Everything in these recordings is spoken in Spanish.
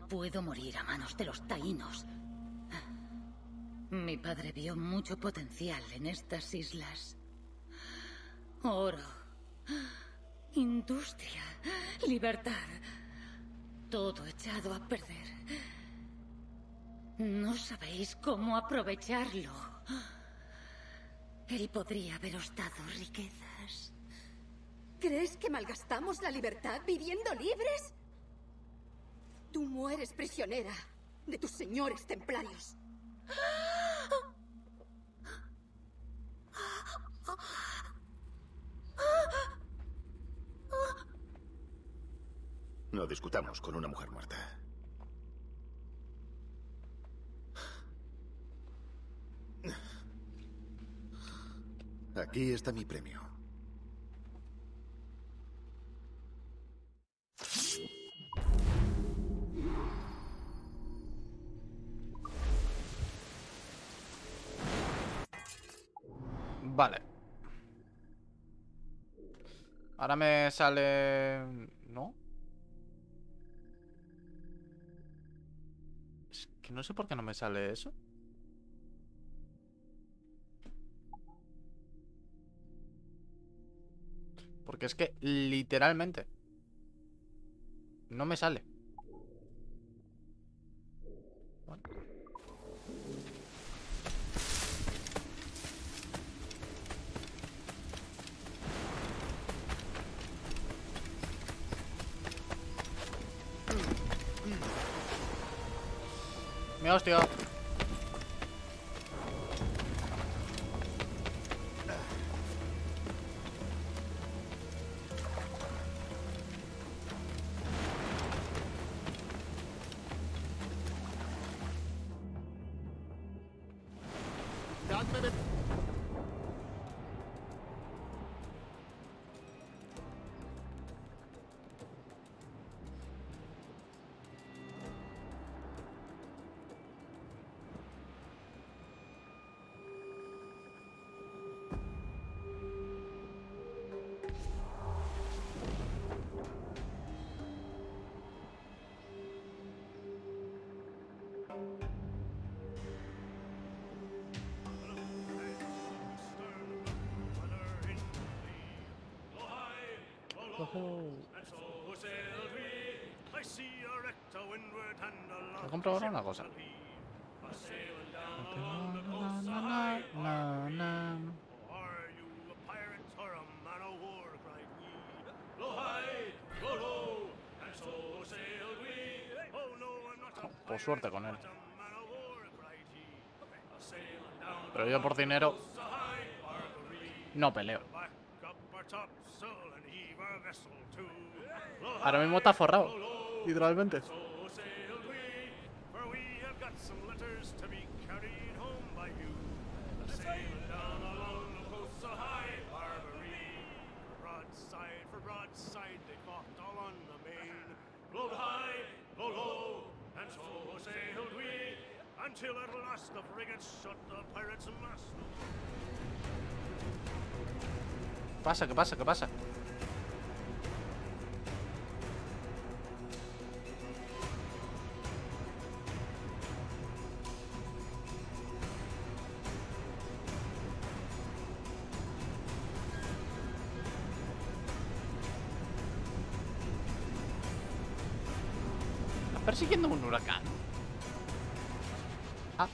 puedo morir a manos de los taínos. Mi padre vio mucho potencial en estas islas. Oro, industria, libertad. Todo echado a perder. No sabéis cómo aprovecharlo. Él podría haberos dado riquezas. ¿Crees que malgastamos la libertad viviendo libres? Tú mueres prisionera de tus señores templarios. No discutamos con una mujer muerta. Aquí está mi premio. Vale. Ahora me sale... ¿No? Es que no sé por qué no me sale eso. Porque es que literalmente no me sale. Bueno. Me hostia. He comprado ahora una cosa. Por suerte con él. Pero yo por dinero no peleo. Ahora mismo está forrado, literalmente. ¿Qué pasa? ¿Qué pasa? ¿Qué pasa? ¿Estás persiguiendo un huracán? Ah.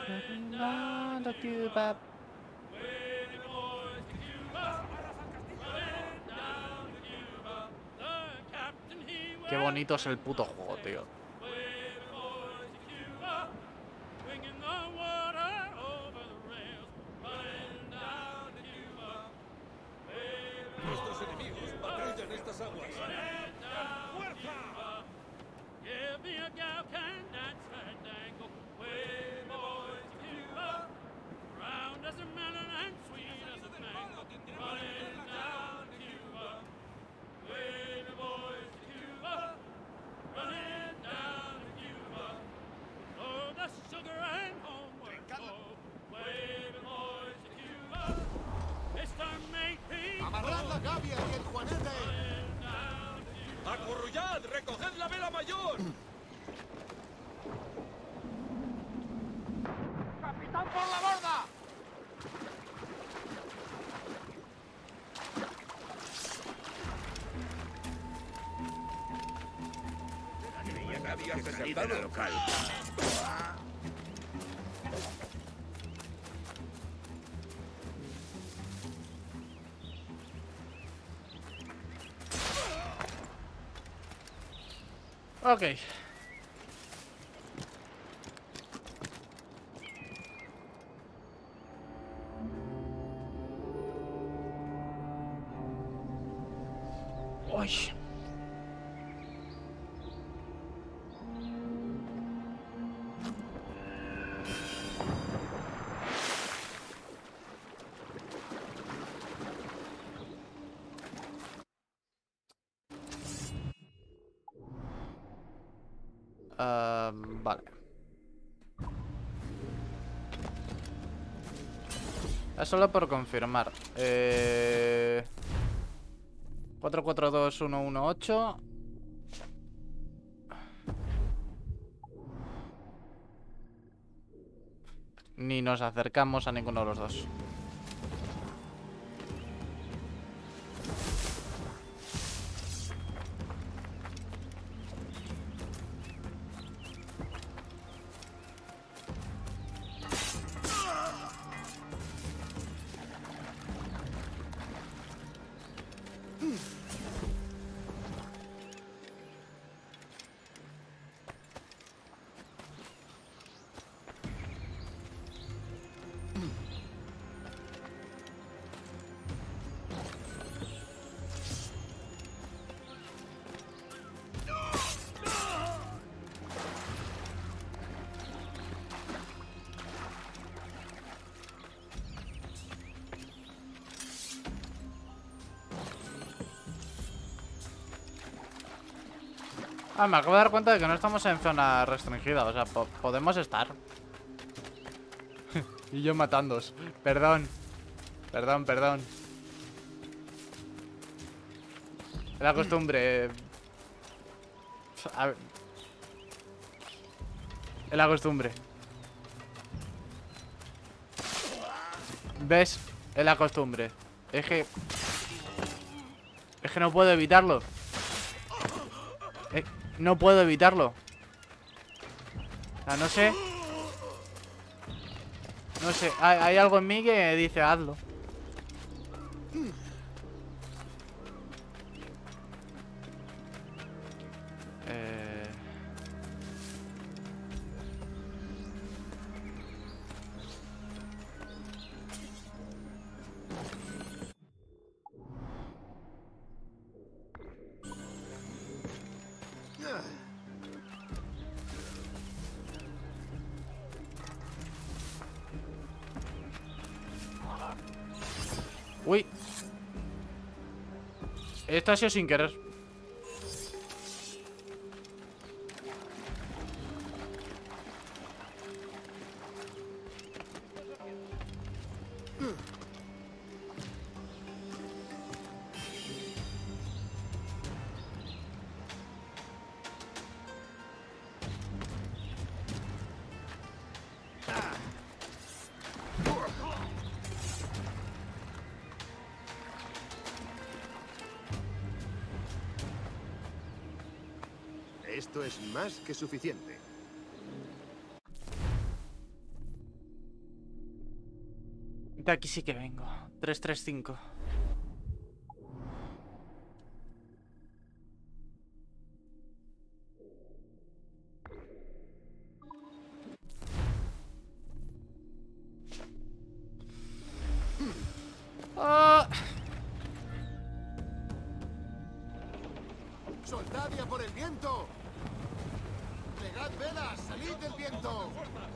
Qué bonito es el puto juego, tío. Nuestros enemigos patrullan estas aguas. ¡Amarrad la gavia y el juanete! ¡Acurrullad! ¡Recoged la vela mayor! ¡Capitán por la borda! Había salida local. Ok. Uy. Vale. Es solo por confirmar. 442118. Ni nos acercamos a ninguno de los dos. Ah, me acabo de dar cuenta de que no estamos en zona restringida. O sea, podemos estar. Y yo matándoos. Perdón. Perdón, perdón. Es la costumbre. A ver. Es la costumbre. ¿Ves? Es la costumbre. Es que no puedo evitarlo. No puedo evitarlo. O sea, no sé. No sé, hay algo en mí que dice hazlo. Uy. Esto ha sido sin querer. Esto es más que suficiente. De aquí sí que vengo. 335. ¡Ah! ¡Soltad y a por el viento! ¡Plegad velas! ¡Salid del viento!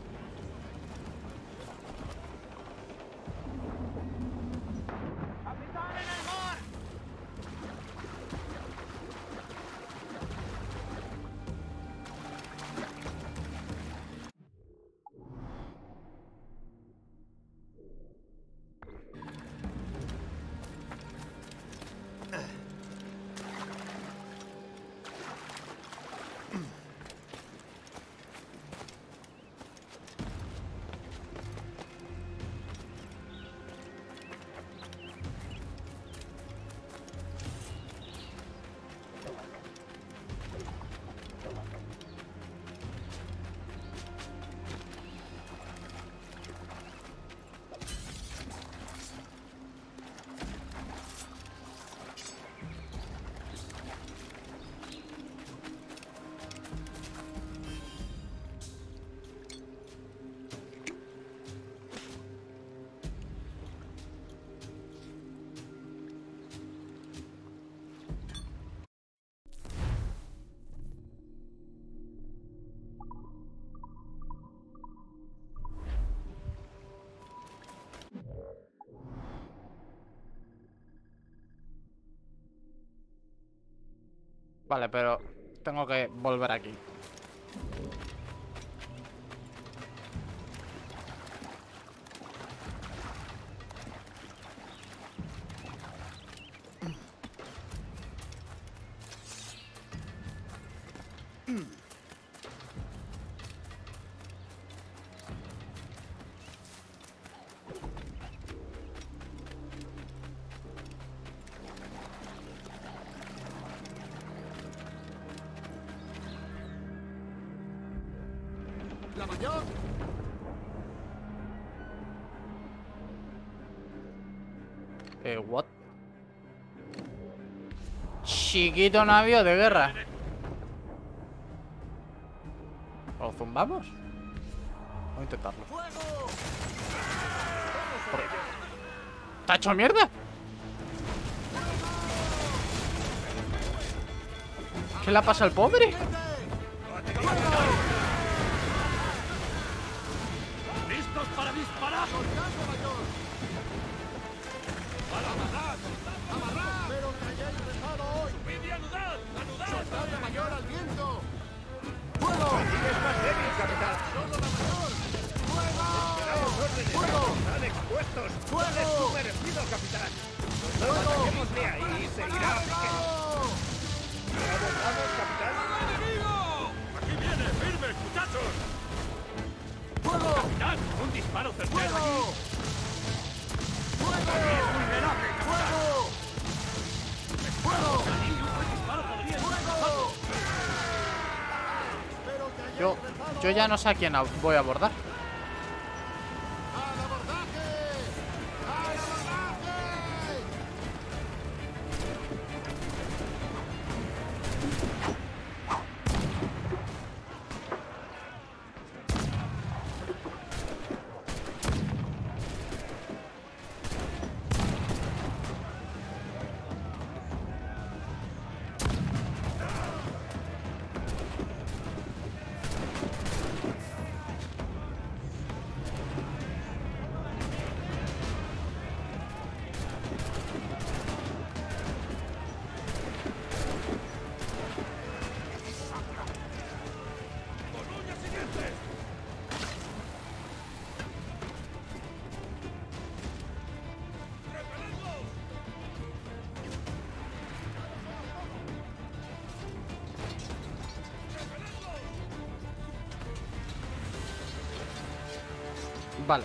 Vale, pero tengo que volver aquí. ¡La mayor! What? Chiquito navío de guerra. ¿Lo zumbamos? Voy a intentarlo. ¡Fuego! ¿Está hecho mierda? ¿Qué le pasa al pobre? ¡Listos para disparar! ¡Soltadlo, mayor! ¡Amarrad! ¡Amarrad! ¡Pero que hayáis rezado hoy! ¡Subid y anudad! ¡Anudad! ¡Soltad la mayor al viento! ¡Fuego! ¡Es más débil, capitán! ¡Solo la mayor! ¡Fuego! ¡Esperamos órdenes! ¡Fuego! ¡Están expuestos! ¡Fuego! ¡Es su merecido, capitán! ¡No ¡Fuego! ataquemos de ahí y seguirá! ¡Fuego! ¡Abordamos, capitán! ¡Enemigo! ¡Aquí viene! ¡Firmes, muchachos! ¡Fuego! ¡Capitán! ¡Un disparo certero allí! ¡Fuego! ¡Es vulnerable, capitán! ¡Fuego! ¡Fuego! ¡Allí un buen disparo podría ser ¡Fuego! Espero que hayáis Yo rezado ya no sé a quién voy a abordar. ¡Al abordaje! ¡Al abordaje! ¡Colonia siguiente! ¡Repeledlos! Vale.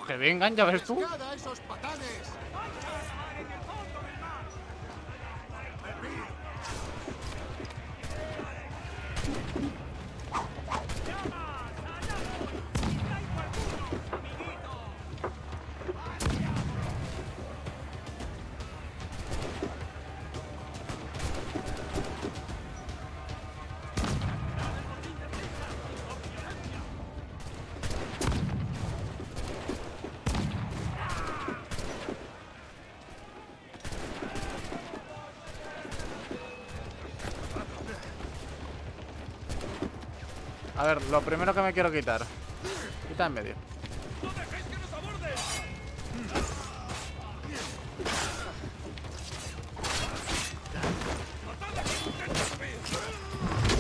Pues que vengan, ya ves tú. ¡Pescad a esos patanes! A ver, lo primero que me quiero quitar. Quita en medio. ¡No dejéis que nos aborden! ¡Matad a quien intente subir!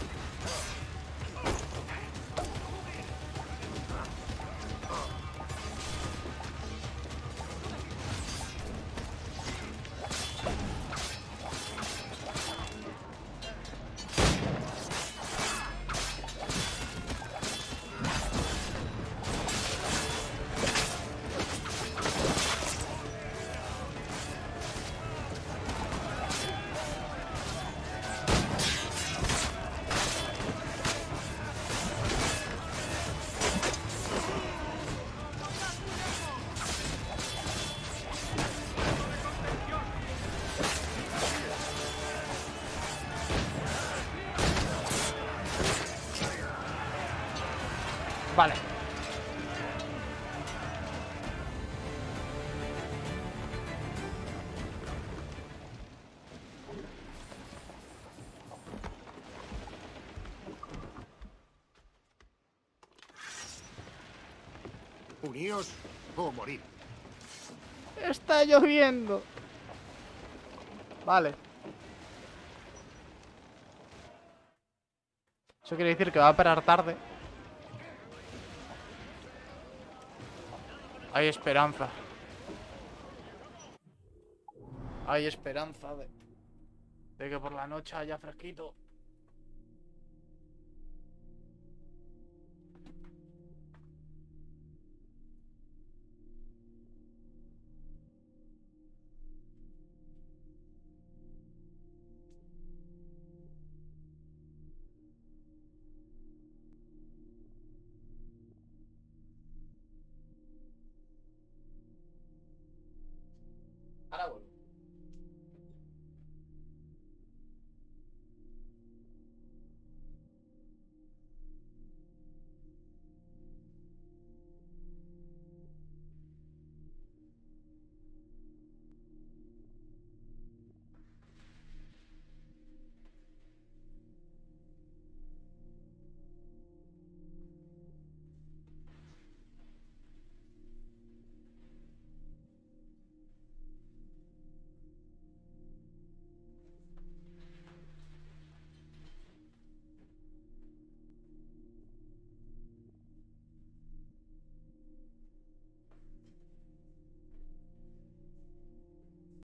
Vale. Uníos o morir. Está lloviendo. Vale. Eso quiere decir que va a parar tarde. Hay esperanza. Hay esperanza de que por la noche haya fresquito. Ahora vuelvo.